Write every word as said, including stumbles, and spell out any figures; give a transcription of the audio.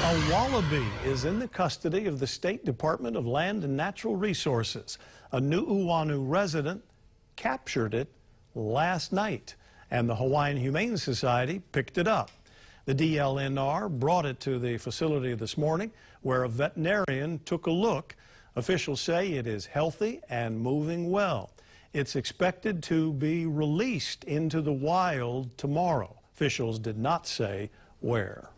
A wallaby is in the custody of the State Department of Land and Natural Resources. A Nuuanu resident captured it last night, and the Hawaiian Humane Society picked it up. The D L N R brought it to the facility this morning, where a veterinarian took a look. Officials say it is healthy and moving well. It's expected to be released into the wild tomorrow. Officials did not say where.